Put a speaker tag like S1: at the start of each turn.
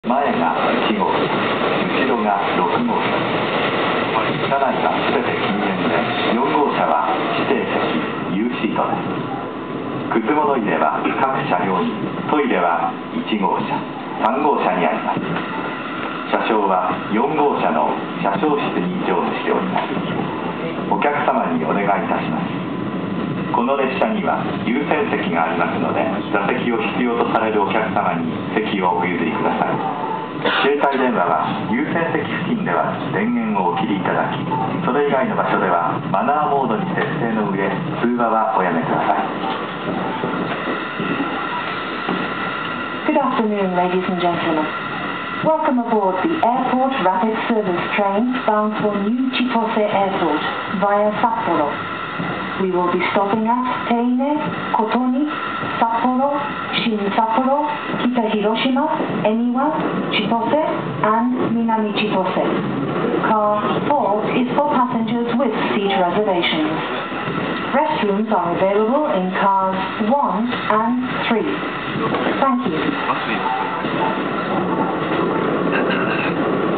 S1: 前が1号車、後ろが6号車。車内は全て禁煙で、4号車は指定席、Uシートです。靴物入れは各車両に、トイレは1号車、3号車にあります。車掌は4号車の車掌室に乗務しております。お客様にお願いいたします。この列車には優先席がありますので、座席を必要とされるお客様に席をお譲りください。携帯電話は優先席付近では電源をお切りいただき、それ以外の場所ではマナーモードに設定の上、通話はおやめください。
S2: Good afternoon, ladies and gentlemen. Welcome aboard the Airport Rapid Service train bound for New Chitose Airport via Sapporo.We will be stopping at Teine, Kotoni, Sapporo, Shin Sapporo, Kita Hiroshima, Eniwa, Chitose, and Minami Chitose. Car 4 is for passengers with seat reservations. Restrooms are available in cars 1 and 3. Thank you.